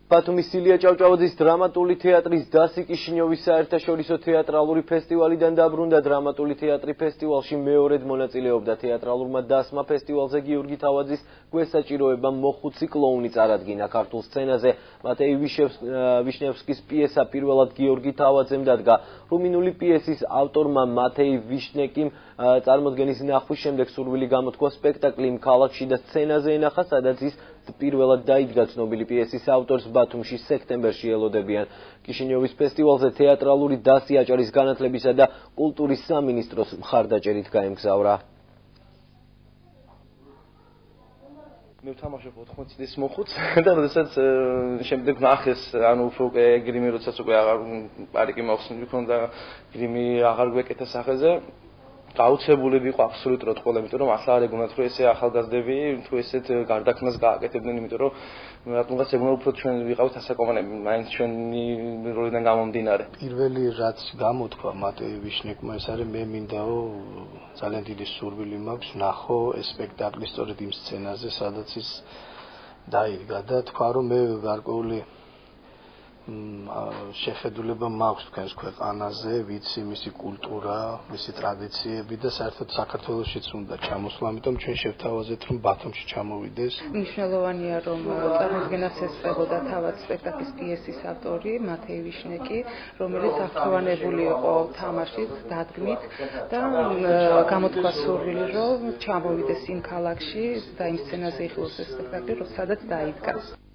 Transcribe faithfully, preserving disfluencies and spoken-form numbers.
ბათუმის სილია ჭავჭავაძის დრამატული თეატრის დასი კიშინიოვის საერთაშორისო თეატრალური ფესტივალიდან დაბრუნდა. დრამატული თეატრი ფესტივალში მეორედ მონაწილეობდა. თეატრალურმა დასმა ფესტივალზე გიორგი თავაძის გვესაჭიროება მოხუცი კლოუნი წარადგინა. ქართულ სცენაზე მათეი ვიშნევსკის პიესა პირველად გიორგი თავაძემ დადგა. რუმინული პიესის ავტორმა მათეი ვიშნეკიმ წარმოდგენის ნახვის შემდეგ სურვილი გამოთქვა სპექტაკლი იმ ქალაქში და სცენაზე ენახა, სადაც ის პირველად დაიდგა. ცნობილი პიესის ავტორს ბათუმში სექტემბერში ელოდებიან. კიშინიოვის ფესტივალზე თეატრალური დასი აჭარის განათლებისა და კულტურის სამინისტროს მხარდაჭერით გაემგზავრა. მე ვთამაშობ ოთხმოცი წლის მოხუცს და როდესაც შემდეგ ნახეს, ანუ უფრო უკვე გრიმი როდესაც უკვე აღარ პარიკი მოხსნილი მქონდა, გრიმი აღარ გვეკეთა სახეზე. გაუცებულები იყო აბსოლუტურად ყველა, იმიტომ რომ ახლა არ ეგონათ რომ ესე ახალგაზრდები თუ ესეთ გარდაქმნას გააკეთებდნენ, იმიტომ რომ რატომღაც ეგონა უფრო ჩვენ ვიყავით ასაკოვანები, მაინც ჩვენი როლიდან გამომდინარე. პირველი რაც გამოთქვა მათეი ვიშნეკმა ეს არის, მე მინდაო ძალიან დიდი სურვილი მაქვს ნახო ეს სპექტაკლი სწორედ იმ სცენაზე, სადაც ის დაიდგა და თქვა რომ მე გარკვეული შეხედულება მაქვს თქვენს ქვეყანაზე, ვიცი მისი კულტურა, მისი ტრადიციები და საერთოდ საქართველოშიც უნდა ჩამოსვლა, ამიტომ ჩვენ შევთავაზეთ რომ ბათუმში ჩამოვიდეს. მნიშვნელოვანია რომ წარმოდგენას ესწრებოდა თავად სპექტაკლის პიესის ავტორი მათეი ვიშნეკი, რომელიც აღფრთოვანებული იყო თამაშით, დადგმით და გამოთქვა სურვილი რომ ჩამოვიდეს იმ ქალაქში და იმ სცენაზე იხილოს ეს სპექტაკლი, სადაც დაიდგა.